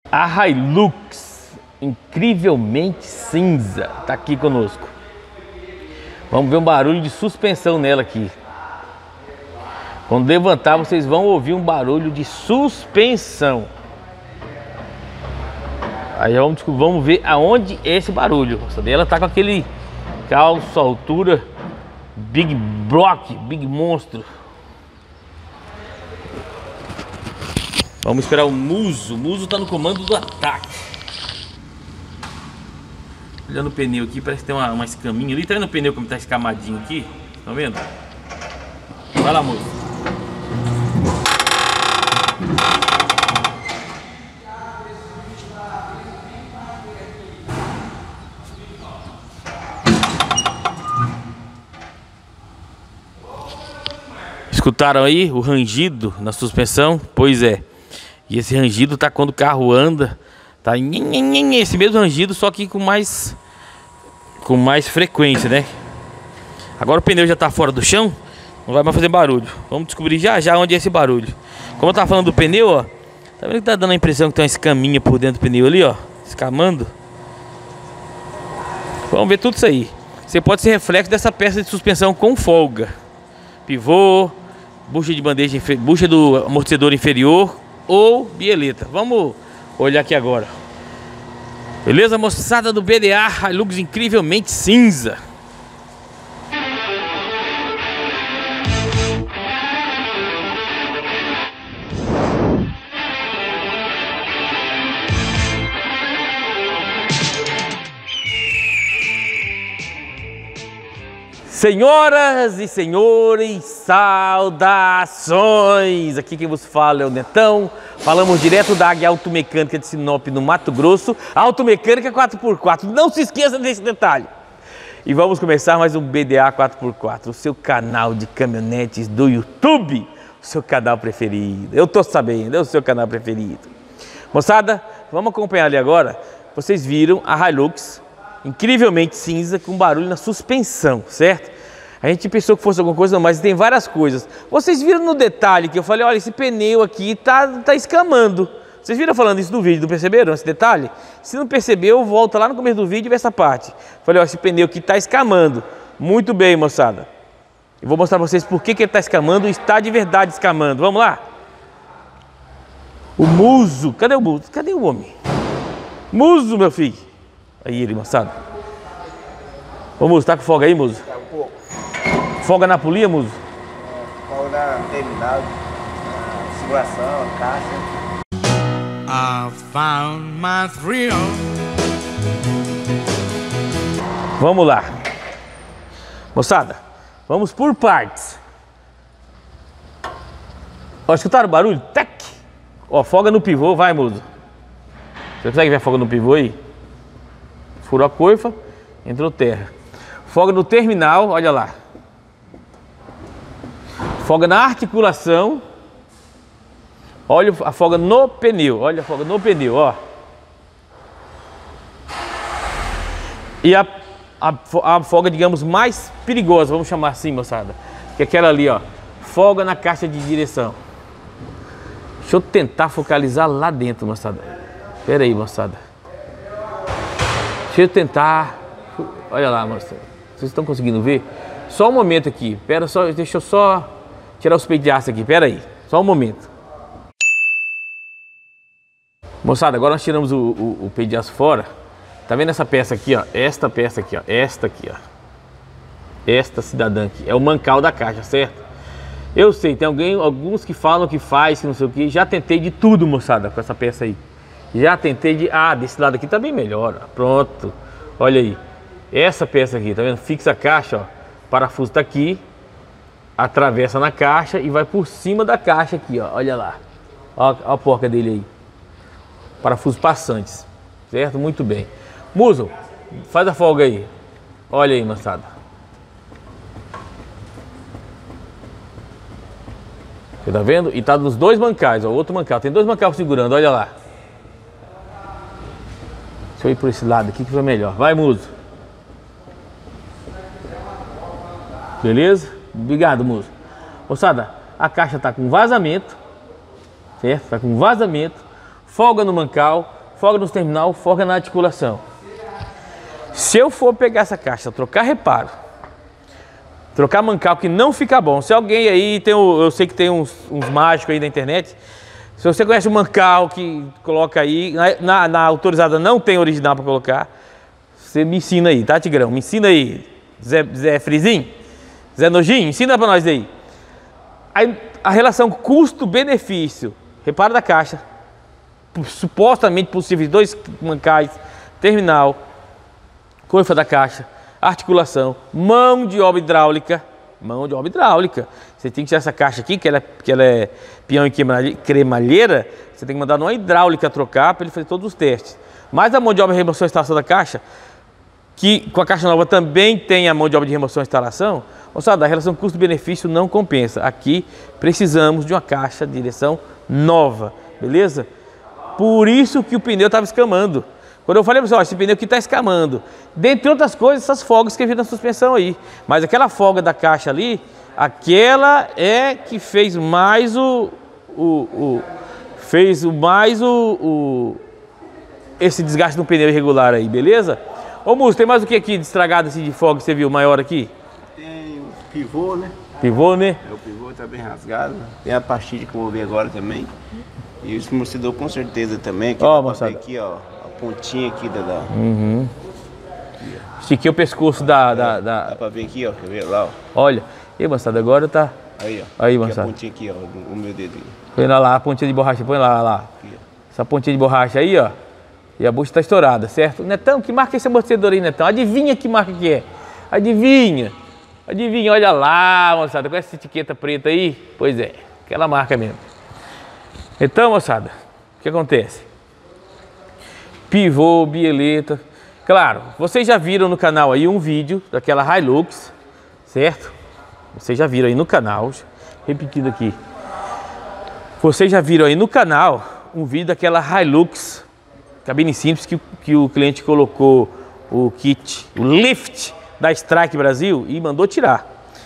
A Hilux, incrivelmente cinza, tá aqui conosco. Vamos ver um barulho de suspensão nela aqui. Quando levantar, vocês vão ouvir um barulho de suspensão. Aí vamos ver aonde é esse barulho. Ela tá com aquele calço, altura, Big Block, Big Monstro. Vamos esperar o Muso. O Muso tá no comando do ataque. Olhando o pneu aqui, parece que tem uma escaminha ali. Tá vendo o pneu como tá escamadinho aqui? Tá vendo? Vai lá, Muso. Escutaram aí o rangido na suspensão? Pois é. E esse rangido tá quando o carro anda, tá esse mesmo rangido, só que com mais frequência, né? Agora o pneu já tá fora do chão, não vai mais fazer barulho. Vamos descobrir já onde é esse barulho. Como eu tava falando do pneu, ó, tá vendo que tá dando a impressão que tem uma escaminha por dentro do pneu ali, ó, escamando? Vamos ver tudo isso aí. Você pode ser reflexo dessa peça de suspensão com folga. Pivô, bucha de bandeja, bucha do amortecedor inferior ou bieleta. Vamos olhar aqui agora. Beleza, moçada do BDA Hilux incrivelmente cinza. Senhoras e senhores, saudações! Aqui quem vos fala é o Netão. Falamos direto da Águia Automecânica de Sinop, no Mato Grosso. Automecânica 4x4, não se esqueça desse detalhe. E vamos começar mais um BDA 4x4, o seu canal de caminhonetes do YouTube. O seu canal preferido, eu tô sabendo, é o seu canal preferido. Moçada, vamos acompanhar ali agora. Vocês viram a Hilux incrivelmente cinza, com barulho na suspensão, certo? A gente pensou que fosse alguma coisa, mas tem várias coisas. Vocês viram no detalhe que eu falei, olha, esse pneu aqui tá escamando. Vocês viram falando isso no vídeo, não perceberam esse detalhe? Se não percebeu, volta lá no começo do vídeo e vê essa parte. Falei, ó, esse pneu aqui tá escamando. Muito bem, moçada. Eu vou mostrar pra vocês por que ele tá escamando e está de verdade escamando. Vamos lá? O Muso. Cadê o Muso? Cadê o homem? Muso, meu filho. Aí ele, moçada. Ô, Muso, tá com folga aí, Muso? Tá um pouco. Folga na polia, Muso? Folga na terminal, na simulação, na caixa. I found my thrill. Vamos lá. Moçada, vamos por partes. Ó, escutaram o barulho? Tac! Ó, folga no pivô, vai, Muso. Você consegue ver a folga no pivô aí? Furou a coifa, entrou terra. Folga no terminal, olha lá. Folga na articulação. Olha a folga no pneu, olha a folga no pneu, ó. E a folga, digamos, mais perigosa, vamos chamar assim, moçada. Que é aquela ali, ó. Folga na caixa de direção. Deixa eu tentar focalizar lá dentro, moçada. Pera aí, moçada. Deixa eu tentar. Olha lá, moçada. Vocês estão conseguindo ver? Só um momento aqui. Pera só, deixa eu só tirar os peitos de aço aqui. Pera aí. Só um momento. Moçada, agora nós tiramos o peito de aço fora. Tá vendo essa peça aqui, ó? Esta peça aqui, ó. Esta aqui, ó. Esta cidadã aqui. É o mancal da caixa, certo? Eu sei, tem alguns que falam que faz, que não sei o que. Já tentei de tudo, moçada, com essa peça aí. Já tentei de... Ah, desse lado aqui tá bem melhor, ó. Pronto. Olha aí. Essa peça aqui, tá vendo? Fixa a caixa, ó. O parafuso tá aqui. Atravessa na caixa e vai por cima da caixa aqui, ó. Olha lá. Ó a porca dele aí. Parafusos passantes. Certo? Muito bem. Muso, faz a folga aí. Olha aí, moçada. Você tá vendo? E tá nos dois mancais, ó. Outro mancal. Tem dois mancais segurando, olha lá. Deixa eu ir por esse lado aqui que foi melhor. Vai, Muso. Beleza? Obrigado, Muso. Moçada, a caixa tá com vazamento. Certo? Tá com vazamento. Folga no mancal. folga no terminal, folga na articulação. Se eu for pegar essa caixa, trocar reparo, trocar mancal que não fica bom. Se alguém aí tem, eu sei que tem uns mágicos aí na internet. Se você conhece um mancal que coloca aí, na autorizada não tem original para colocar, você me ensina aí, tá, Tigrão? Me ensina aí, Zé Frizinho, Zé Nojinho, ensina para nós aí. Aí a relação custo-benefício, reparo da caixa, supostamente possíveis 2 mancais, terminal, coifa da caixa, articulação, mão de obra hidráulica. Você tem que tirar essa caixa aqui, que ela é peão e cremalheira, você tem que mandar numa hidráulica trocar para ele fazer todos os testes. Mas a mão de obra de remoção e instalação da caixa, que com a caixa nova também tem a mão de obra de remoção e instalação, moçada, a relação custo-benefício não compensa. Aqui precisamos de uma caixa de direção nova, beleza? Por isso que o pneu estava escamando. Quando eu falei para você, esse pneu aqui está escamando. Dentre outras coisas, essas folgas que viram na suspensão aí. Mas aquela folga da caixa ali, aquela é que fez mais esse desgaste no pneu irregular aí, beleza? Ô Múcio, tem mais o que aqui de estragado assim de folga que você viu maior aqui? Tem o pivô, né? Pivô, né? O pivô tá bem rasgado. Tem a pastilha que eu vou ver agora também. E o amortecedor com certeza também. Aqui, ó, moçada. Aqui, ó. A pontinha aqui da... Uhum. Estiquei o pescoço da... Dá pra ver aqui, ó. Quer ver lá, ó. Olha. E moçada, agora tá... Aí, ó. Aí, aqui moçada. a pontinha aqui, ó. O meu dedinho. Põe lá a pontinha de borracha. Põe lá. Aqui, ó. Essa pontinha de borracha aí, ó. E a bucha tá estourada, certo? Netão, que marca é esse amortecedor aí, Netão? Adivinha que marca que é? Adivinha, olha lá, moçada, com essa etiqueta preta aí. Pois é, aquela marca mesmo. Então, moçada, o que acontece? Pivô, bieleta. Claro, vocês já viram no canal aí um vídeo daquela Hilux, certo? Vocês já viram aí no canal, repetido aqui. Vocês já viram aí no canal um vídeo daquela Hilux cabine simples que o cliente colocou o kit, o lift da Strike Brasil e mandou tirar.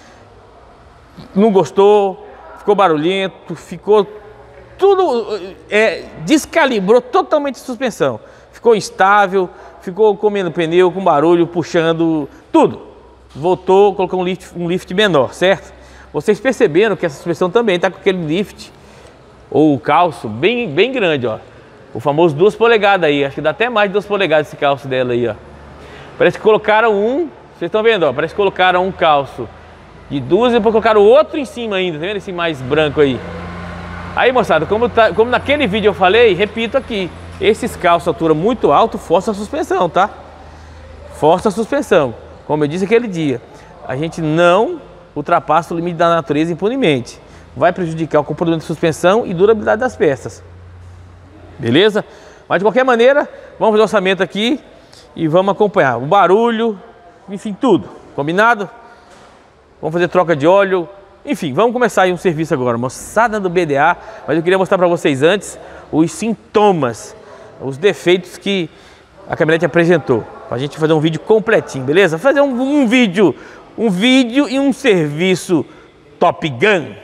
Não gostou, ficou barulhento, ficou tudo, descalibrou totalmente a suspensão. Ficou instável, ficou comendo pneu, com barulho, puxando, tudo. Voltou, colocou um lift menor, certo? Vocês perceberam que essa suspensão também está com aquele lift, ou o calço, bem grande, ó. O famoso 2 polegadas aí, acho que dá até mais de 2 polegadas esse calço dela aí, ó. Parece que colocaram vocês estão vendo, ó, parece que colocaram um calço de 2 e depois colocaram outro em cima ainda, tá vendo esse mais branco aí? Aí, moçada, como naquele vídeo eu falei, repito aqui, esses calços altura muito alto força a suspensão, tá? Força a suspensão. Como eu disse aquele dia, a gente não ultrapassa o limite da natureza impunemente. Vai prejudicar o comportamento de suspensão e durabilidade das peças. Beleza? Mas de qualquer maneira, vamos fazer o orçamento aqui e vamos acompanhar o barulho, enfim, tudo. Combinado? Vamos fazer troca de óleo, enfim, vamos começar aí um serviço agora, moçada do BDA, mas eu queria mostrar para vocês antes os sintomas, os defeitos que a caminhonete apresentou, para a gente fazer um vídeo completinho, beleza? Fazer um vídeo e um serviço Top Gun.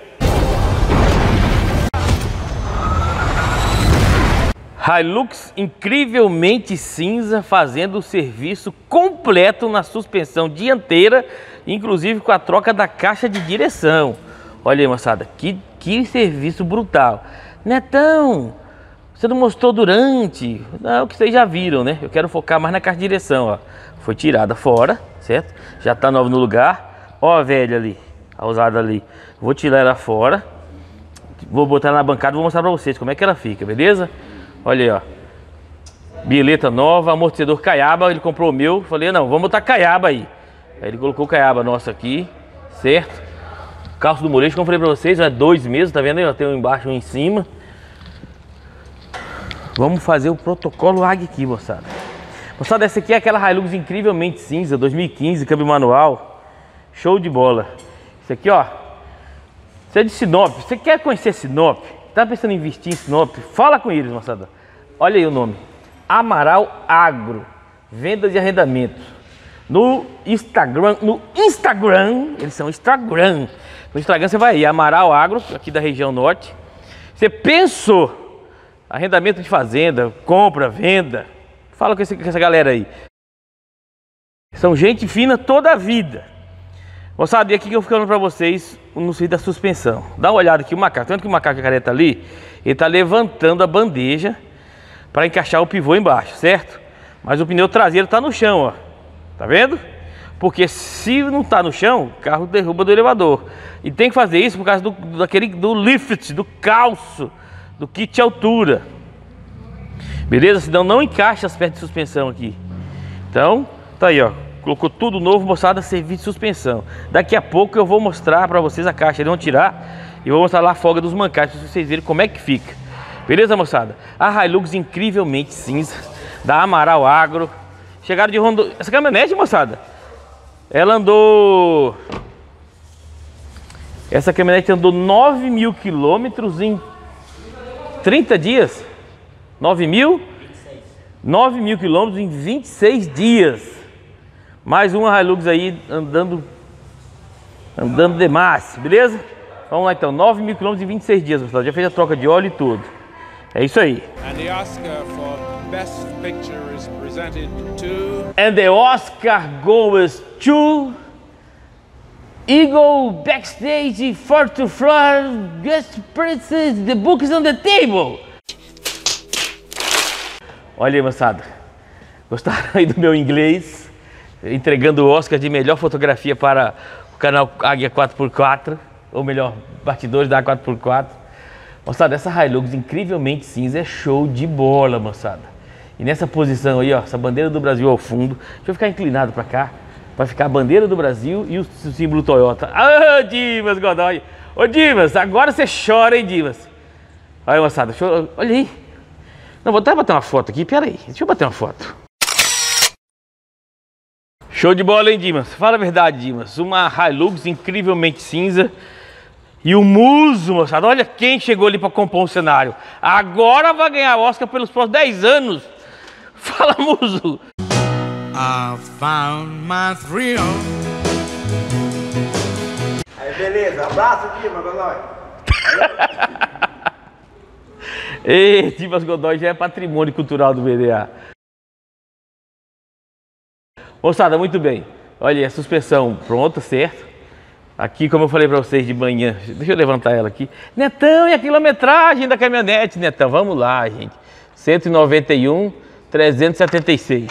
Hilux incrivelmente cinza, fazendo o serviço completo na suspensão dianteira, inclusive com a troca da caixa de direção. Olha aí, moçada, que serviço brutal. Netão, você não mostrou durante? Não, que vocês já viram, né? Eu quero focar mais na caixa de direção, ó. Foi tirada fora, certo? Já tá nova no lugar. Ó a velha ali, a usada ali. Vou tirar ela fora, vou botar na bancada e vou mostrar pra vocês como é que ela fica, beleza? Olha aí, ó. Bieleta nova, amortecedor Caiaba. Ele comprou o meu. Falei, não, vamos botar Caiaba aí. Aí ele colocou o Caiaba nosso aqui, certo? Calço do molejo, como eu falei pra vocês, é 2 mesmo, tá vendo aí? Ó, tem um embaixo e um em cima. Vamos fazer o protocolo AG aqui, moçada. Moçada, essa aqui é aquela Hilux incrivelmente cinza, 2015, câmbio manual. Show de bola. Isso aqui, ó. Você é de Sinop. Você quer conhecer Sinop? Tá pensando em investir em Sinop? Fala com eles, moçada. Olha aí o nome. Amaral Agro. Vendas e arrendamentos. No Instagram, eles são Instagram. No Instagram você vai aí, Amaral Agro, aqui da região norte. Você pensou arrendamento de fazenda, compra, venda. Fala com essa galera aí. São gente fina toda a vida. Moçada, e aqui que eu fico falando pra vocês no serviço da suspensão. Dá uma olhada aqui, o macaco. Tanto que o macaco careta ali, ele tá levantando a bandeja para encaixar o pivô embaixo, certo? Mas o pneu traseiro tá no chão, ó. Tá vendo? Porque se não tá no chão, o carro derruba do elevador. E tem que fazer isso por causa do lift, do calço, do kit altura. Beleza? Senão não encaixa as peças de suspensão aqui. Então, tá aí, ó. Colocou tudo novo, moçada, serviço de suspensão. Daqui a pouco eu vou mostrar pra vocês a caixa. Eles vão tirar e vou mostrar lá a folga dos mancais pra vocês verem como é que fica. Beleza, moçada? A Hilux incrivelmente cinza, da Amaral Agro. Chegaram de Rondônia. Essa caminhonete, moçada, ela andou... Essa caminhonete andou 9 mil quilômetros em 30 dias. 9 mil? 9 mil quilômetros em 26 dias. Mais uma Hilux aí andando demais, beleza? Vamos lá então, 9 mil quilômetros em 26 dias, pessoal. Já fez a troca de óleo e tudo. É isso aí. And the Oscar for Best Picture is presented to... And the Oscar goes to... Eagle Backstage 4th Floor Guest Princess. The book is on the table. Olha aí, moçada. Gostaram aí do meu inglês? Entregando o Oscar de melhor fotografia para o canal Águia 4x4, ou melhor, bastidores da 4x4. Moçada, essa Hilux incrivelmente cinza é show de bola, moçada. E nessa posição aí, ó, essa bandeira do Brasil ao fundo. Deixa eu ficar inclinado para cá, para ficar a bandeira do Brasil e o símbolo Toyota. Ah, Dimas Godoy! Ô Dimas, agora você chora, hein, Dimas? Olha, moçada, olha aí. Não, vou até bater uma foto aqui, pera aí, deixa eu bater uma foto. Show de bola, hein, Dimas? Fala a verdade, Dimas. Uma Hilux incrivelmente cinza. E o Muso, moçada. Olha quem chegou ali para compor um cenário. Agora vai ganhar Oscar pelos próximos 10 anos. Fala, Muso. I found my thrill. Aí, beleza. Abraço, Dimas Godoy. Ei, Dimas Godoy já é patrimônio cultural do BDA. Moçada, muito bem. Olha, a suspensão pronta, certo? Aqui, como eu falei para vocês de manhã, deixa eu levantar ela aqui. Netão, e a quilometragem da caminhonete, Netão? Vamos lá, gente. 191.376.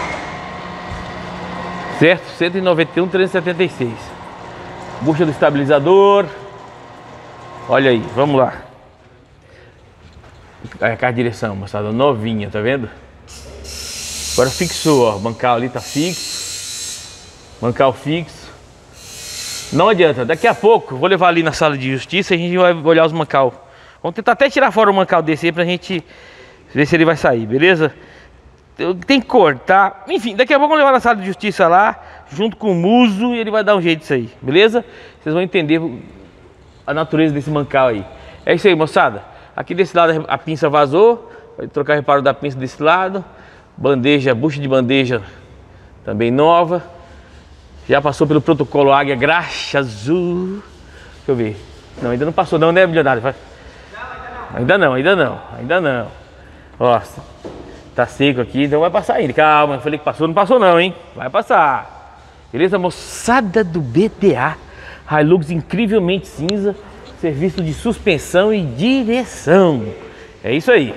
Certo? 191.376. Bucha do estabilizador. Olha aí, vamos lá. A carta de direção, moçada, novinha, tá vendo? Agora fixou, ó, o bancal ali tá fixo, bancal fixo. Não adianta, daqui a pouco, vou levar ali na sala de justiça e a gente vai olhar os mancal. Vamos tentar até tirar fora o mancal desse aí pra gente ver se ele vai sair, beleza? Tem que cortar, enfim, daqui a pouco vamos levar na sala de justiça lá, junto com o Muso, e ele vai dar um jeito disso aí, beleza? Vocês vão entender a natureza desse mancal aí. É isso aí, moçada. Aqui desse lado a pinça vazou, vai trocar o reparo da pinça desse lado. Bandeja, bucha de bandeja também nova. Já passou pelo protocolo Águia Graxa Azul. Deixa eu ver. Não, ainda não passou não, né, milionário? Ainda não. Ó, tá seco aqui, então vai passar ainda. Calma, eu falei que passou, não passou não, hein? Vai passar. Beleza, moçada do BDA. Hilux incrivelmente cinza. Serviço de suspensão e direção. É isso aí.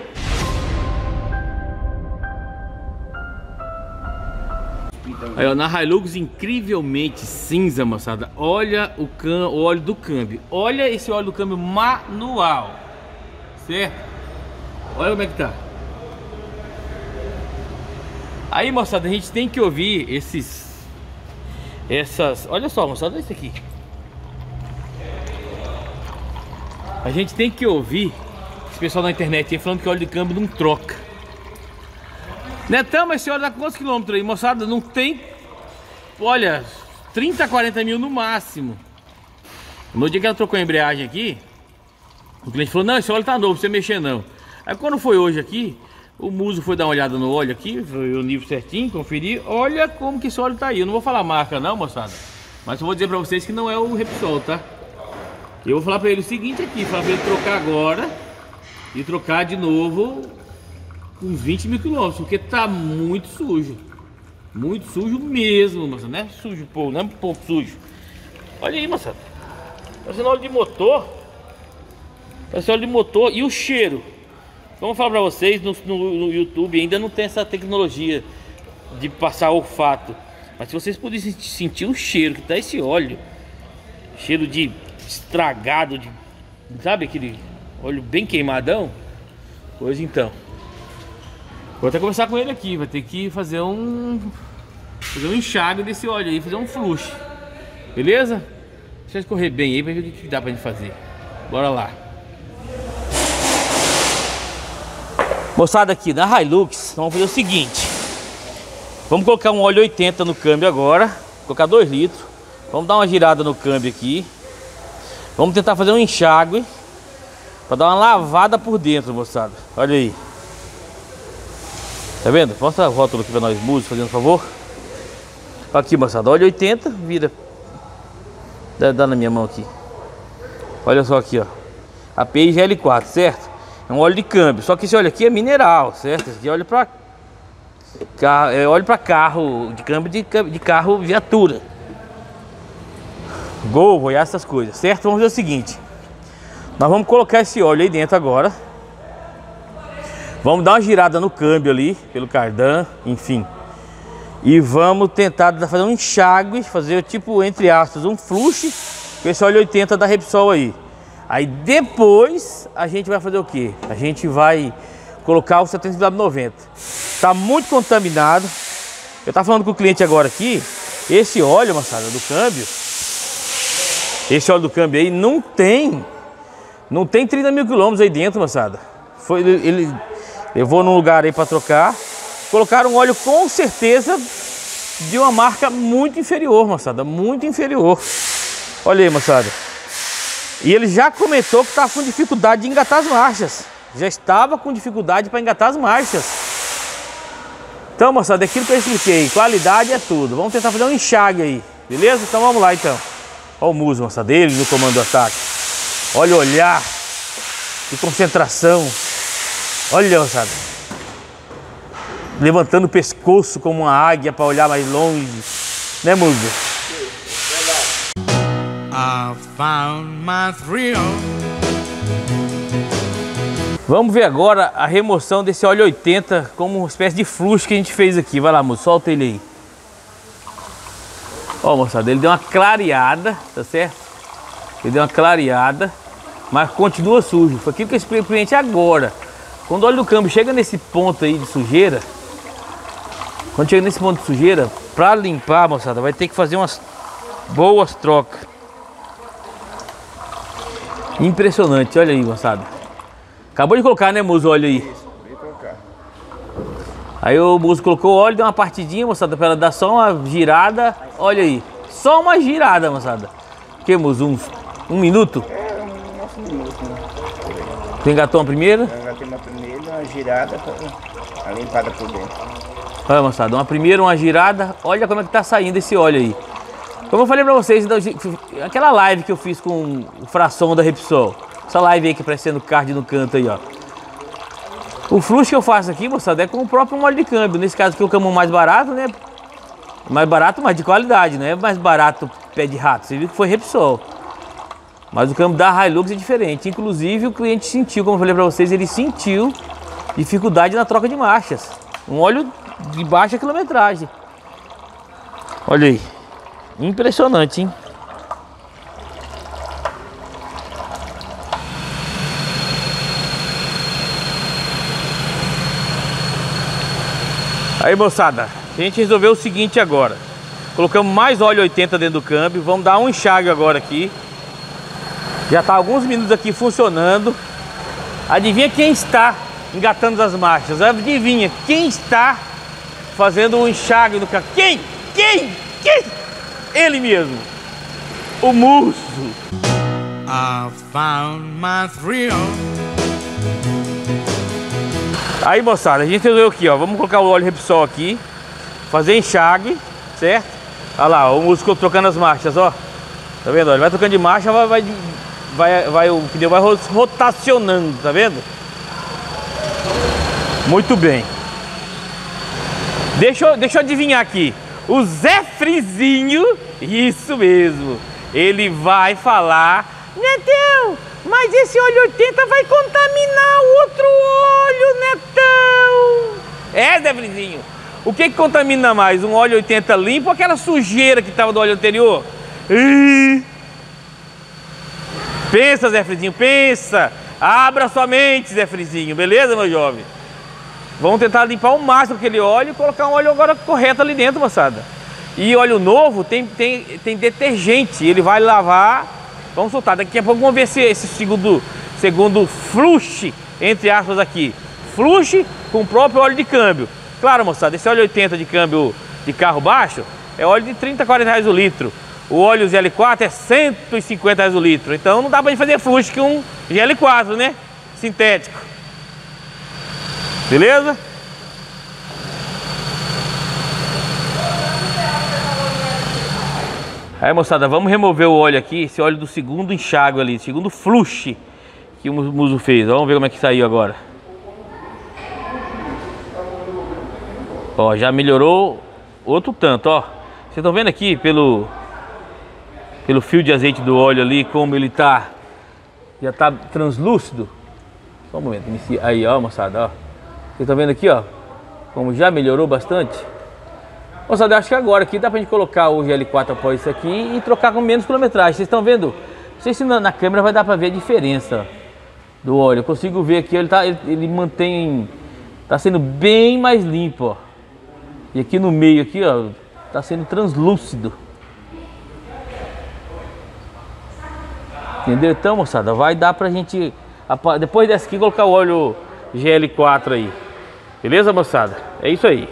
Aí, ó, na Hilux incrivelmente cinza, moçada. Olha o óleo do câmbio. Olha esse óleo do câmbio manual. Certo? Olha como é que tá. Aí, moçada, a gente tem que ouvir olha só, moçada, olha isso aqui. A gente tem que ouvir esse pessoal na internet aí falando que óleo de câmbio não troca. Netão, mas esse óleo dá quantos quilômetros aí, moçada? Não tem, olha, 30, 40 mil no máximo. No dia que ela trocou a embreagem aqui, o cliente falou, não, esse óleo tá novo, pra você mexer não. Aí quando foi hoje aqui, o Muso foi dar uma olhada no óleo aqui, foi o nível certinho, conferir. Olha como que esse óleo tá aí. Eu não vou falar a marca não, moçada, mas eu vou dizer pra vocês que não é o Repsol, tá? Eu vou falar pra ele o seguinte aqui, falar pra ele trocar agora e trocar de novo com 20 mil quilômetros, porque tá muito sujo. Muito sujo mesmo, moçada. Não é sujo, pô, não é um pouco sujo. Olha aí, moçada. Parecendo óleo de motor. Parece óleo de motor. E o cheiro? Vamos falar pra vocês, no YouTube ainda não tem essa tecnologia de passar olfato. Mas se vocês pudessem sentir o cheiro que tá esse óleo, cheiro de estragado, de, sabe aquele óleo bem queimadão? Pois então. Vou até conversar com ele aqui, vai ter que fazer um enxágue desse óleo aí, fazer um flush. Beleza? Deixa eu escorrer bem aí pra ver o que dá pra gente fazer. Bora lá. Moçada, aqui na Hilux, vamos fazer o seguinte. Vamos colocar um óleo 80 no câmbio agora. Colocar 2 litros. Vamos dar uma girada no câmbio aqui. Vamos tentar fazer um enxágue para dar uma lavada por dentro, moçada. Olha aí. Tá vendo? Mostra a rótula aqui para nós, músicos, fazendo um favor. Aqui, moçada, óleo 80, vira. Dá na minha mão aqui. Olha só aqui, ó. API GL4, certo? É um óleo de câmbio. Só que esse óleo aqui é mineral, certo? Esse aqui é óleo para carro, carro, de câmbio de carro viatura. Gol, Voyage, essas coisas, certo? Vamos fazer o seguinte. Nós vamos colocar esse óleo aí dentro agora. Vamos dar uma girada no câmbio ali, pelo cardan, enfim. E vamos tentar fazer um enxágue, fazer tipo, entre aspas, um flush com esse óleo 80 da Repsol aí. Aí depois a gente vai fazer o que? A gente vai colocar o 70W90. Tá muito contaminado. Eu tava falando com o cliente agora aqui. Esse óleo, moçada, do câmbio, esse óleo do câmbio aí não tem 30 mil quilômetros aí dentro, moçada. Ele levou num lugar aí para trocar. Colocaram um óleo com certeza de uma marca muito inferior, moçada, muito inferior. Olha aí, moçada. E ele já comentou que estava com dificuldade de engatar as marchas. Já estava com dificuldade para engatar as marchas. Então, moçada, aquilo que eu expliquei, qualidade é tudo. Vamos tentar fazer um enxágue aí, beleza? Então vamos lá, então. Olha o muso, moçada, dele no comando do ataque. Olha o olhar de concentração. Olha, moçada. Levantando o pescoço como uma águia para olhar mais longe. Né, muso? I found my thrill. Vamos ver agora a remoção desse óleo 80 como uma espécie de fluxo que a gente fez aqui. Vai lá, moço, solta ele aí. Ó, moçada, ele deu uma clareada, tá certo? Ele deu uma clareada, mas continua sujo. Foi aquilo que eu expliquei pro cliente agora. Quando o óleo do câmbio chega nesse ponto aí de sujeira, pra limpar, moçada, vai ter que fazer umas boas trocas. Impressionante, olha aí, moçada. Acabou de colocar, né, Muso, óleo aí? Isso, vem trocar. Aí o Muso colocou o óleo, deu uma partidinha, moçada, pra ela dar só uma girada. Olha aí, só uma girada, moçada. O que, Muso? Um minuto? É, um minuto, né? Tu engatou uma primeira? Eu engatei uma primeira, uma girada, a limpada por dentro. Olha, moçada, uma primeira, uma girada. Olha como é que tá saindo esse óleo aí. Como eu falei pra vocês, aquela live que eu fiz com o fração da Repsol. Essa live aí que aparecendo o card no canto aí, ó. O fluxo que eu faço aqui, moçada, é com o próprio óleo de câmbio. Nesse caso aqui o câmbio mais barato, né? Mais barato, mas de qualidade, né? Mais barato pé de rato. Você viu que foi Repsol. Mas o câmbio da Hilux é diferente. Inclusive o cliente sentiu, como eu falei pra vocês, ele sentiu dificuldade na troca de marchas. Um óleo de baixa quilometragem. Olha aí. Impressionante, hein? Aí, moçada, a gente resolveu o seguinte agora. Colocamos mais óleo 80 dentro do câmbio. Vamos dar um enxágue agora aqui. Já está alguns minutos aqui funcionando. Adivinha quem está engatando as marchas? Adivinha quem está fazendo o enxágue no câmbio? Quem? Ele mesmo. O Muso. I found my thrill. Aí, moçada, a gente resolveu aqui, ó. Vamos colocar o óleo Repsol aqui. Fazer enxágue, certo? Olha lá, o músico trocando as marchas, ó. Tá vendo? Ele vai trocando de marcha, o pneu vai rotacionando, tá vendo? Muito bem. Deixa eu adivinhar aqui. O Zé Frizinho, isso mesmo, ele vai falar: Netão, mas esse óleo 80 vai contaminar o outro óleo, Netão. É, Zé Frizinho. O que contamina mais? Um óleo 80 limpo ou aquela sujeira que estava do óleo anterior? Pensa, Zé Frizinho, pensa. Abra sua mente, Zé Frizinho, beleza, meu jovem? Vamos tentar limpar o máximo aquele óleo e colocar um óleo agora correto ali dentro, moçada. E óleo novo tem detergente, ele vai lavar. Vamos soltar, daqui a pouco vamos ver se esse segundo flush, entre aspas aqui. Flush com o próprio óleo de câmbio. Claro, moçada, esse óleo 80 de câmbio de carro baixo é óleo de 30, 40 reais o litro. O óleo GL4 é 150 reais o litro. Então não dá pra gente fazer flush com um GL4, né? Sintético. Beleza? Aí, moçada, vamos remover o óleo aqui, esse óleo do segundo enxágue ali, segundo flush que o Muso fez. Vamos ver como é que saiu agora. Ó, já melhorou outro tanto, ó. Vocês estão vendo aqui pelo fio de azeite do óleo ali, como ele tá, já tá translúcido. Só um momento, aí, ó, moçada, ó. Vocês estão vendo aqui, ó, como já melhorou bastante. Moçada, eu acho que agora aqui dá pra gente colocar o GL4 após isso aqui e trocar com menos quilometragem. Vocês estão vendo? Não sei se na câmera vai dar pra ver a diferença do óleo. Eu consigo ver aqui, ele mantém, tá sendo bem mais limpo, ó. E aqui no meio aqui, ó, tá sendo translúcido. Entendeu? Então, moçada, vai dar pra gente, depois dessa aqui, colocar o óleo GL4 aí. Beleza, moçada? É isso aí.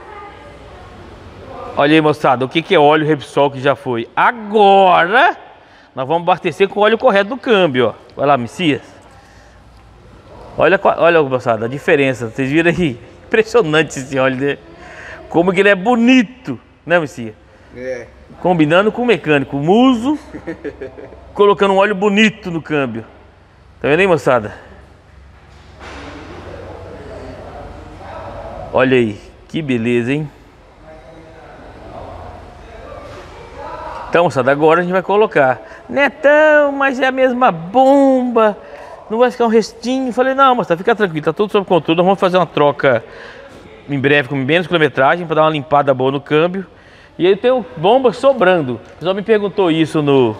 Olha aí, moçada, o que é óleo Repsol que já foi. Agora, nós vamos abastecer com o óleo correto do câmbio, ó. Vai lá, Messias. Olha, moçada, a diferença. Vocês viram aí? Impressionante esse óleo, né? Como que ele é bonito, né, Messias? É. Combinando com o mecânico, o Muso, colocando um óleo bonito no câmbio. Tá vendo aí, moçada? Olha aí, que beleza, hein? Então, moçada, agora a gente vai colocar. Netão, mas é a mesma bomba, não vai ficar um restinho. Falei, não, moçada, fica tranquilo, tá tudo sob controle. Nós vamos fazer uma troca em breve com menos quilometragem para dar uma limpada boa no câmbio. E aí tem bomba sobrando. O pessoal me perguntou isso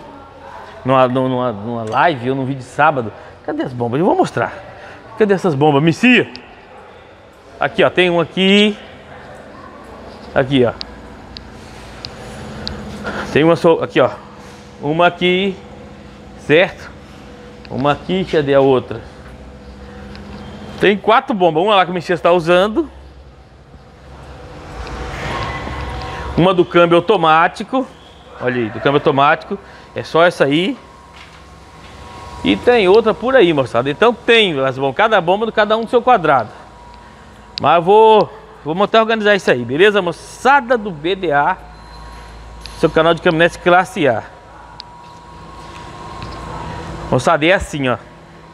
numa live ou num vídeo de sábado. Cadê as bombas? Eu vou mostrar. Cadê essas bombas? Messia? Aqui, ó, tem uma aqui. Aqui, ó. Tem uma só, aqui, ó. Uma aqui, certo? Uma aqui, cadê a outra? Tem 4 bombas. Uma lá que o Messias está usando. Uma do câmbio automático. Olha aí, do câmbio automático. É só essa aí. E tem outra por aí, moçada. Então tem as bombas, cada bomba, cada um do seu quadrado. Mas eu vou montar e organizar isso aí, beleza, moçada do BDA, seu canal de caminhonete classe A. Moçada, é assim, ó.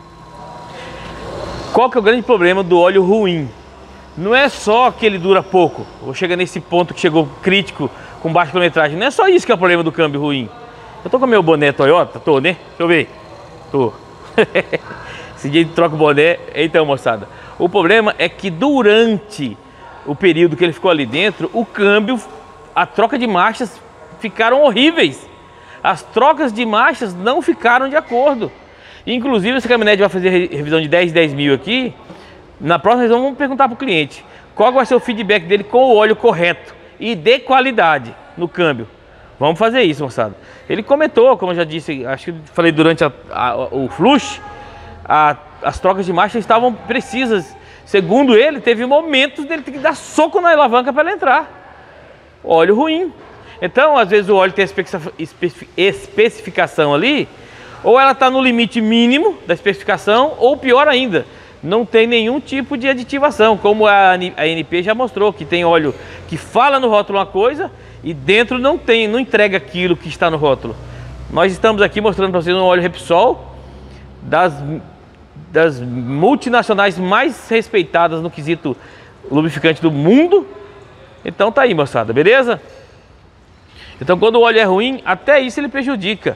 Qual que é o grande problema do óleo ruim? Não é só que ele dura pouco, ou chega nesse ponto que chegou crítico com baixa quilometragem. Não é só isso que é o problema do câmbio ruim. Eu tô com meu boné Toyota, tô, né? Deixa eu ver. Tô. Esse dia de troca o boné. Então, moçada, o problema é que durante o período que ele ficou ali dentro, o câmbio, a troca de marchas ficaram horríveis. As trocas de marchas não ficaram de acordo. Inclusive, essa caminhonete vai fazer revisão de 10 mil aqui. Na próxima revisão, vamos perguntar para o cliente qual vai ser o feedback dele com o óleo correto e de qualidade no câmbio. Vamos fazer isso, moçada. Ele comentou, como eu já disse, acho que falei durante o flush, as trocas de marcha estavam precisas. Segundo ele, teve momentos dele ter que dar soco na alavanca para ela entrar. Óleo ruim. Então, às vezes o óleo tem a especificação ali, ou ela está no limite mínimo da especificação, ou pior ainda, não tem nenhum tipo de aditivação, como a ANP já mostrou, que tem óleo que fala no rótulo uma coisa e dentro não entrega aquilo que está no rótulo. Nós estamos aqui mostrando para vocês um óleo Repsol das multinacionais mais respeitadas no quesito lubrificante do mundo. Então tá aí, moçada, beleza? Então quando o óleo é ruim, até isso ele prejudica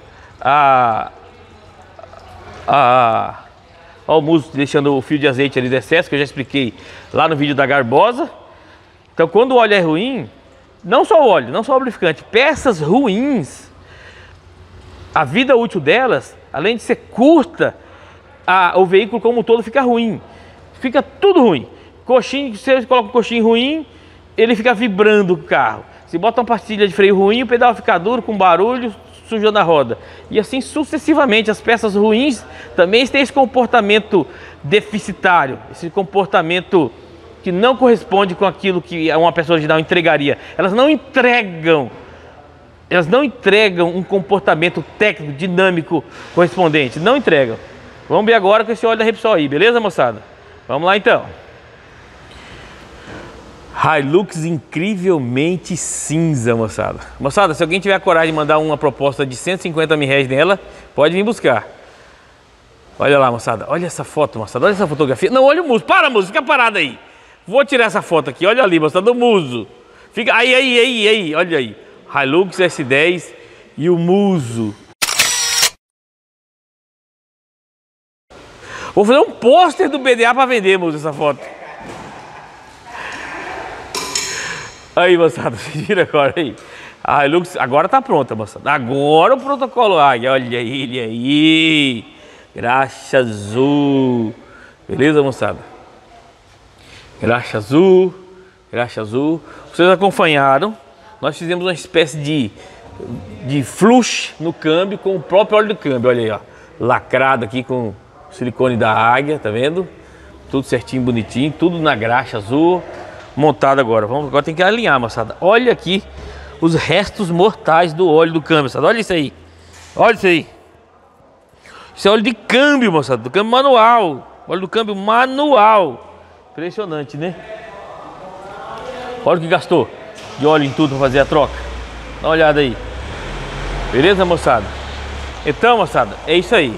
ó, o muso deixando o fio de azeite ali de excesso, que eu já expliquei lá no vídeo da Garbosa. Então quando o óleo é ruim, não só o óleo, não só o lubrificante, peças ruins, a vida útil delas, além de ser curta, o veículo como um todo fica ruim. Fica tudo ruim. Coxinho, se você coloca um coxinho ruim, ele fica vibrando o carro. Se bota uma pastilha de freio ruim, o pedal fica duro, com barulho, sujando a roda. E assim sucessivamente. As peças ruins também têm esse comportamento deficitário, esse comportamento que não corresponde com aquilo que uma pessoa original entregaria. Elas não entregam um comportamento técnico, dinâmico correspondente. Não entregam. Vamos ver agora com esse óleo da Repsol aí, beleza, moçada? Vamos lá então. Hilux incrivelmente cinza, moçada. Moçada, se alguém tiver a coragem de mandar uma proposta de 150 mil reais nela, pode vir buscar. Olha lá, moçada. Olha essa foto, moçada. Olha essa fotografia. Não, olha o muso. Para, muso. Fica parado aí. Vou tirar essa foto aqui. Olha ali, moçada, do muso. Fica aí. Olha aí. Hilux S10 e o muso. Vou fazer um pôster do BDA para vender, muso, essa foto. Aí, moçada, se vira agora aí. A Hilux agora tá pronta, moçada. Agora o protocolo Águia. Olha ele aí. Graxa azul. Beleza, moçada? Graxa azul. Vocês acompanharam. Nós fizemos uma espécie de flush no câmbio com o próprio óleo do câmbio. Olha aí, ó. Lacrado aqui com silicone da Águia, tá vendo? Tudo certinho, bonitinho. Tudo na graxa azul. Montado agora. Agora tem que alinhar, moçada. Olha aqui os restos mortais do óleo do câmbio, moçada. Olha isso aí. Olha isso aí. Isso é óleo de câmbio, moçada. Do câmbio manual. Óleo do câmbio manual. Impressionante, né? Olha o que gastou de óleo em tudo para fazer a troca. Dá uma olhada aí. Beleza, moçada? Então, moçada, é isso aí.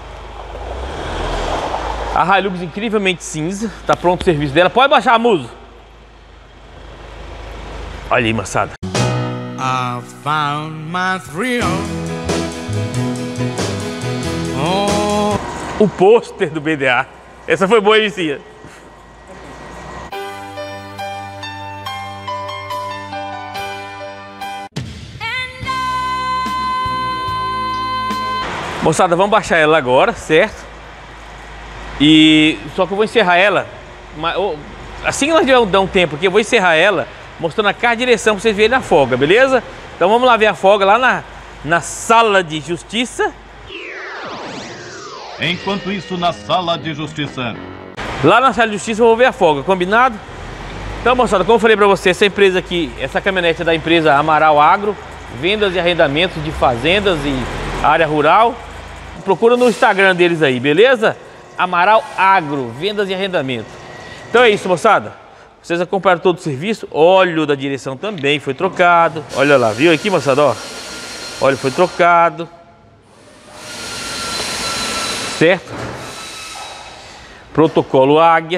A Hilux incrivelmente cinza. Tá pronto o serviço dela. Pode baixar a muso. Olha aí, moçada. I found my thrill. Oh. O pôster do BDA. Essa foi boa, Elicia. Moçada, vamos baixar ela agora, certo? E só que eu vou encerrar ela. Assim que nós tivermos um tempo aqui, eu vou encerrar ela mostrando a carro de direção para vocês verem a folga, beleza? Então vamos lá ver a folga lá na sala de justiça. Enquanto isso, na sala de justiça. Lá na sala de justiça eu vou ver a folga, combinado? Então, moçada, como eu falei para você, essa empresa aqui, essa caminhonete é da empresa Amaral Agro, vendas e arrendamentos de fazendas e área rural. Procura no Instagram deles aí, beleza? Amaral Agro, vendas e arrendamento. Então é isso, moçada. Vocês acompanharam todo o serviço. Óleo da direção também foi trocado. Olha lá, viu aqui, moçada, ó. Óleo foi trocado. Certo? Protocolo Águia.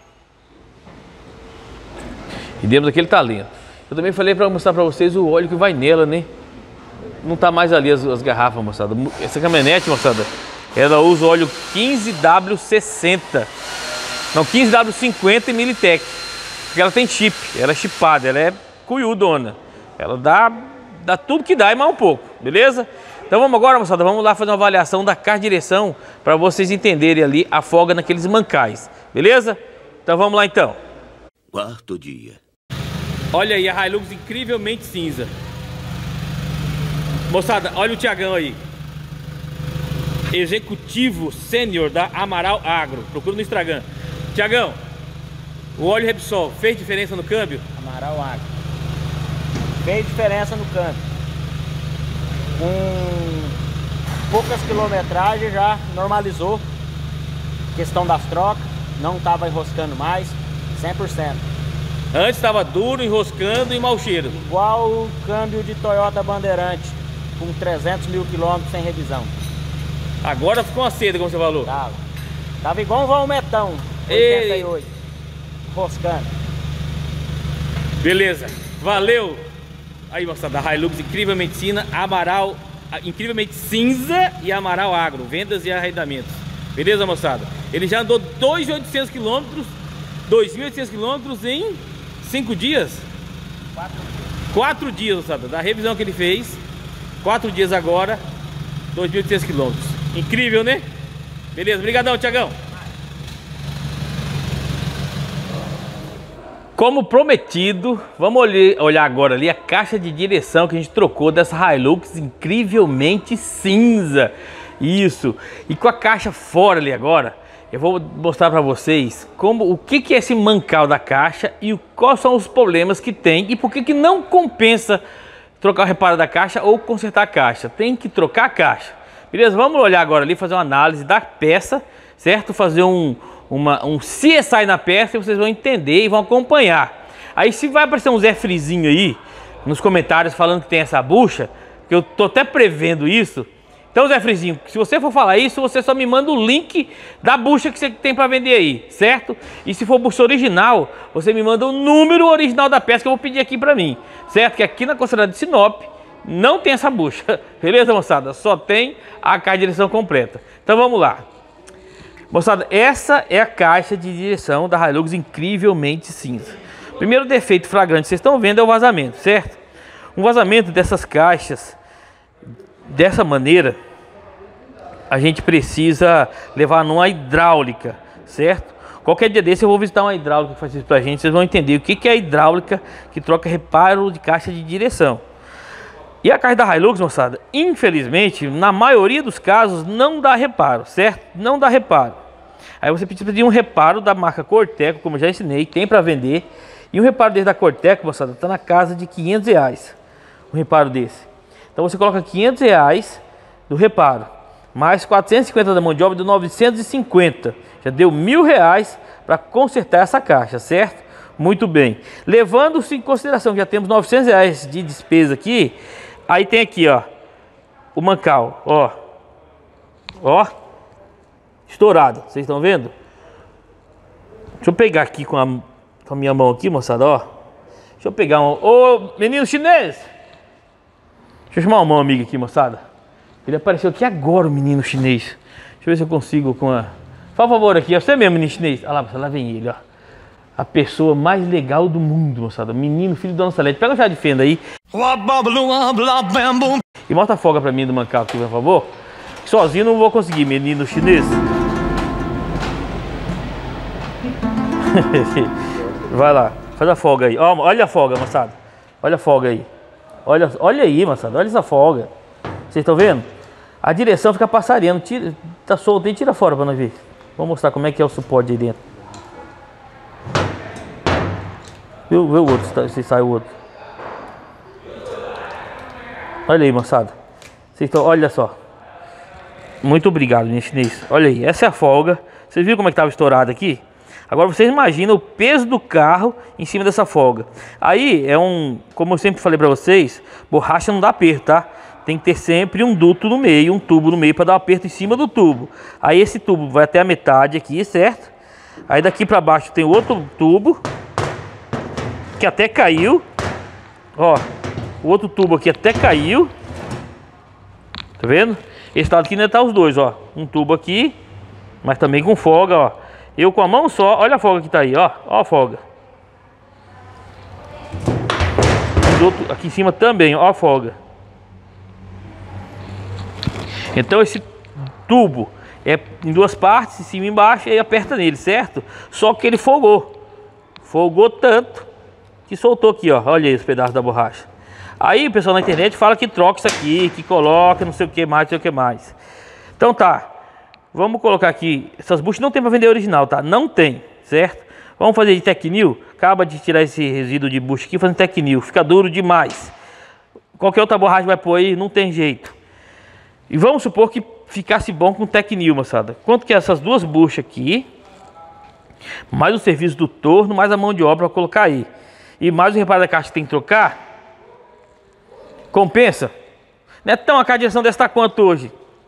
E demos aquele talento. Eu também falei para mostrar para vocês o óleo que vai nela, né? Não tá mais ali as garrafas, moçada. Essa caminhonete, moçada, ela usa óleo 15W60. Não, 15W50 e Militec. Porque ela tem chip, ela é chipada, ela é cuiudona. Ela dá tudo que dá e mais um pouco, beleza? Então vamos agora, moçada, vamos lá fazer uma avaliação da carro de direção para vocês entenderem ali a folga naqueles mancais, beleza? Então vamos lá então. Quarto dia. Olha aí a Hilux incrivelmente cinza. Moçada, olha o Tiagão aí. Executivo sênior da Amaral Agro. Procura no Instagram. Tiagão, o óleo Repsol fez diferença no câmbio? Amaral Agro. Fez diferença no câmbio. Com poucas quilometragens já normalizou. Questão das trocas. Não estava enroscando mais. 100%. Antes estava duro, enroscando e mau cheiro. Igual o câmbio de Toyota Bandeirante. Com 300 mil quilômetros sem revisão. Agora ficou uma seda, como você falou. Tava. Tava igual um valmetão, 88, roscando. Beleza, valeu. Aí, moçada, da Hilux incrivelmente incrivelmente cinza e Amaral Agro, vendas e arrendamentos. Beleza, moçada? Ele já andou 2.800 km, 2.800 km em 5 dias? 4 dias, moçada, da revisão que ele fez. 4 dias agora, 2.800 km. Incrível, né? Beleza, brigadão, Tiagão. Como prometido, vamos olhar agora ali a caixa de direção que a gente trocou dessa Hilux incrivelmente cinza. Isso. E com a caixa fora ali agora, eu vou mostrar para vocês o que é esse mancal da caixa e quais são os problemas que tem e por que não compensa trocar o reparo da caixa ou consertar a caixa. Tem que trocar a caixa. Beleza? Vamos olhar agora ali, fazer uma análise da peça, certo? Fazer um CSI na peça e vocês vão entender e vão acompanhar. Aí se vai aparecer um Zé Frizinho aí nos comentários falando que tem essa bucha, que eu tô até prevendo isso. Então, Zé Frizinho, se você for falar isso, você só me manda o link da bucha que você tem para vender aí, certo? E se for bucha original, você me manda o número original da peça que eu vou pedir aqui para mim, certo? Que aqui na concessionária de Sinop não tem essa bucha, beleza, moçada? Só tem a caixa de direção completa. Então vamos lá. Moçada, essa é a caixa de direção da Hilux incrivelmente cinza. Primeiro defeito flagrante que vocês estão vendo é o vazamento, certo? Um vazamento dessas caixas, dessa maneira, a gente precisa levar numa hidráulica, certo? Qualquer dia desse eu vou visitar uma hidráulica que faz isso pra gente, vocês vão entender o que é a hidráulica que troca reparo de caixa de direção. E a caixa da Hilux, moçada, infelizmente, na maioria dos casos, não dá reparo, certo? Não dá reparo. Aí você precisa pedir um reparo da marca Corteco, como eu já ensinei, tem para vender. E um reparo desse da Corteco, moçada, tá na casa de R$500, um reparo desse. Então você coloca R$500 do reparo, mais 450 da mão de obra, deu 950. Já deu R$1.000 para consertar essa caixa, certo? Muito bem. Levando-se em consideração que já temos R$900 de despesa aqui, aí tem aqui, ó, o mancal, ó, estourado, vocês estão vendo? Deixa eu pegar aqui com a minha mão aqui, moçada, ó. Deixa eu pegar ô, menino chinês! Deixa eu chamar uma amiga aqui, moçada. Ele apareceu aqui agora, o menino chinês. Deixa eu ver se eu consigo com a... Por favor, aqui, você mesmo, menino chinês. Olha lá vem ele, ó. A pessoa mais legal do mundo, moçada. Menino, filho da Dona Salete. Pega o chá de fenda aí. E mostra a folga pra mim do mancal aqui, por favor. Sozinho não vou conseguir, menino chinês. Vai lá, faz a folga aí. Ó, olha a folga, moçada. Olha a folga aí. Olha aí, moçada. Olha essa folga. Vocês estão vendo? A direção fica passareando. Tá solto aí, tira fora pra nós ver. Vou mostrar como é que é o suporte aí dentro. Vê o outro, se sai o outro. Olha aí, moçada. Vocês estão, olha só. Muito obrigado, minha chinês. Olha aí, essa é a folga. Vocês viram como é que estava estourado aqui? Agora vocês imaginam o peso do carro em cima dessa folga. Aí é como eu sempre falei para vocês, borracha não dá aperto, tá? Tem que ter sempre um duto no meio, um tubo no meio para dar um aperto em cima do tubo. Aí esse tubo vai até a metade aqui, certo? Aí daqui para baixo tem outro tubo que até caiu. Ó, o outro tubo aqui até caiu. Tá vendo? Esse lado aqui ainda tá os dois, ó. Um tubo aqui, mas também com folga, ó. Eu com a mão só, olha a folga que tá aí, ó. Ó a folga. Aqui em cima também, ó a folga. Então esse tubo é em duas partes, em cima e embaixo, e aí aperta nele, certo? Só que ele folgou. Folgou tanto que soltou aqui, ó. Olha aí os pedaços da borracha. Aí o pessoal na internet fala que troca isso aqui, que coloca não sei o que mais, não sei o que mais. Então tá. Vamos colocar aqui, essas buchas não tem para vender original, tá? Não tem, certo? Vamos fazer de Tecnil, acaba de tirar esse resíduo de bucha aqui, fazendo Tecnil, fica duro demais. Qualquer outra borracha vai pôr aí, não tem jeito. E vamos supor que ficasse bom com Tecnil, moçada. Quanto que é essas duas buchas aqui, mais o serviço do torno, mais a mão de obra para colocar aí. E mais o reparo da caixa que tem que trocar, compensa? Netão, a caixa de direção dessa tá quanto hoje?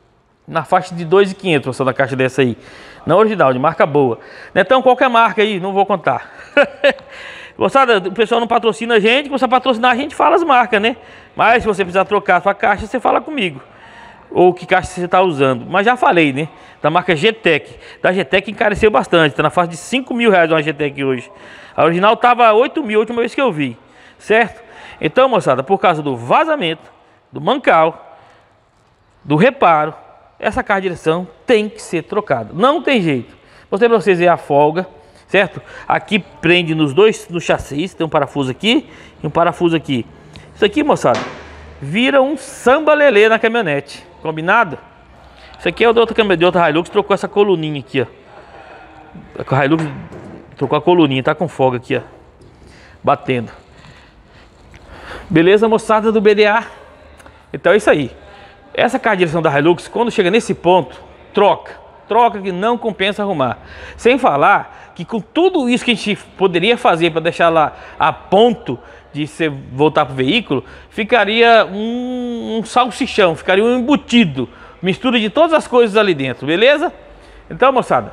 Na faixa de 2.500, moçada, a caixa dessa aí. Não original, de marca boa. Netão, qualquer marca aí, não vou contar. Moçada, o pessoal não patrocina a gente, começa a patrocinar a gente, fala as marcas, né? Mas se você precisar trocar a sua caixa, você fala comigo. Ou que caixa você está usando. Mas já falei, né? Da marca GTEC. Da GTEC encareceu bastante. Está na faixa de 5 mil reais uma GTEC hoje. A original estava 8 mil, a última vez que eu vi. Certo? Então, moçada, por causa do vazamento, do mancal, do reparo, essa caixa de direção tem que ser trocada. Não tem jeito. Mostrei para vocês aí a folga, certo? Aqui prende nos dois, no chassi. Tem um parafuso aqui e um parafuso aqui. Isso aqui, moçada, vira um samba lelê na caminhonete. Combinado? Isso aqui é o de outra caminhonete, de outra Hilux, trocou essa coluninha aqui, ó. A Hilux trocou a coluninha, tá com folga aqui, ó. Batendo. Beleza, moçada do BDA? Então é isso aí. Essa caixa de direção da Hilux, quando chega nesse ponto, troca que não compensa arrumar. Sem falar que com tudo isso que a gente poderia fazer para deixar lá a ponto de você voltar para o veículo, ficaria um salsichão, ficaria um embutido, mistura de todas as coisas ali dentro, beleza? Então, moçada,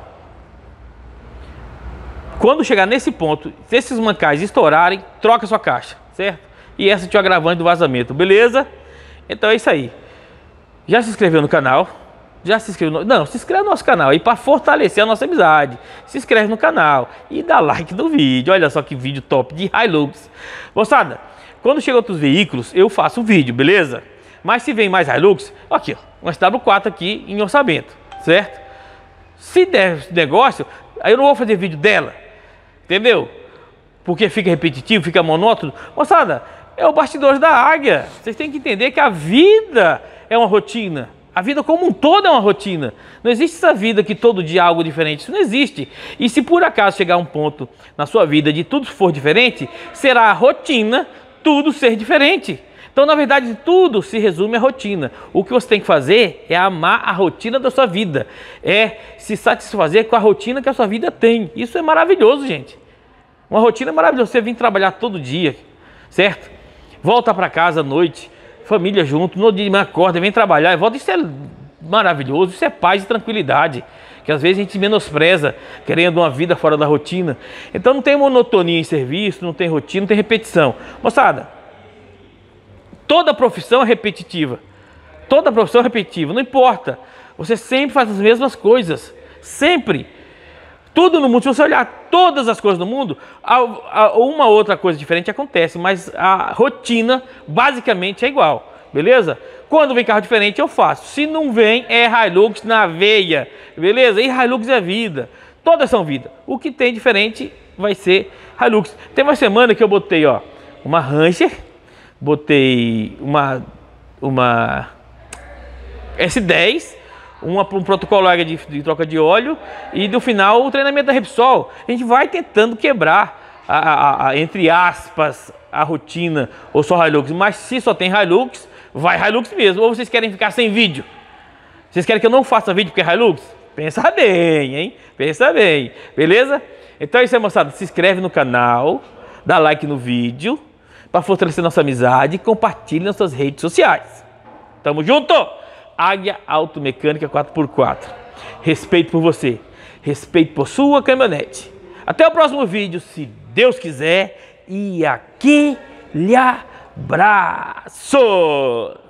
quando chegar nesse ponto, se esses mancais estourarem, troca a sua caixa, certo? E essa é o agravante do vazamento, beleza? Então é isso aí. Já se inscreveu no canal? Já se inscreveu no... Não, se inscreve no nosso canal aí para fortalecer a nossa amizade. Se inscreve no canal e dá like no vídeo. Olha só que vídeo top de Hilux. Moçada, quando chegam outros veículos, eu faço um vídeo, beleza? Mas se vem mais Hilux, aqui ó, um SW4 aqui em orçamento, certo? Se der negócio, aí eu não vou fazer vídeo dela, entendeu? Porque fica repetitivo, fica monótono. Moçada, é o bastidores da águia. Vocês têm que entender que a vida é uma rotina. A vida como um todo é uma rotina. Não existe essa vida que todo dia é algo diferente. Isso não existe. E se por acaso chegar um ponto na sua vida de tudo for diferente, será a rotina tudo ser diferente. Então, na verdade, tudo se resume à rotina. O que você tem que fazer é amar a rotina da sua vida. É se satisfazer com a rotina que a sua vida tem. Isso é maravilhoso, gente. Uma rotina é maravilhosa. Você vem trabalhar todo dia, certo? Volta para casa à noite, família junto, no dia acorda, vem trabalhar e volta. Isso é maravilhoso, isso é paz e tranquilidade, que às vezes a gente menospreza, querendo uma vida fora da rotina. Então não tem monotonia em serviço, não tem rotina, não tem repetição. Moçada, toda profissão é repetitiva. Toda profissão é repetitiva, não importa. Você sempre faz as mesmas coisas, sempre. Tudo no mundo, se você olhar todas as coisas do mundo, uma outra coisa diferente acontece, mas a rotina basicamente é igual, beleza? Quando vem carro diferente eu faço, se não vem é Hilux na veia, beleza? E Hilux é vida, todas são vida. O que tem diferente vai ser Hilux. Tem uma semana que eu botei, ó, uma Ranger, botei uma S10, um protocolo de troca de óleo e no final o treinamento da Repsol. A gente vai tentando quebrar, entre aspas, a rotina ou só Hilux, mas se só tem Hilux, vai Hilux mesmo. Ou vocês querem ficar sem vídeo? Vocês querem que eu não faça vídeo porque é Hilux? Pensa bem, hein? Pensa bem, beleza? Então é isso aí, moçada. Se inscreve no canal, dá like no vídeo para fortalecer nossa amizade e compartilhe nas suas redes sociais. Tamo junto! Águia Automecânica 4x4. Respeito por você, respeito por sua caminhonete. Até o próximo vídeo, se Deus quiser, e aquele abraço!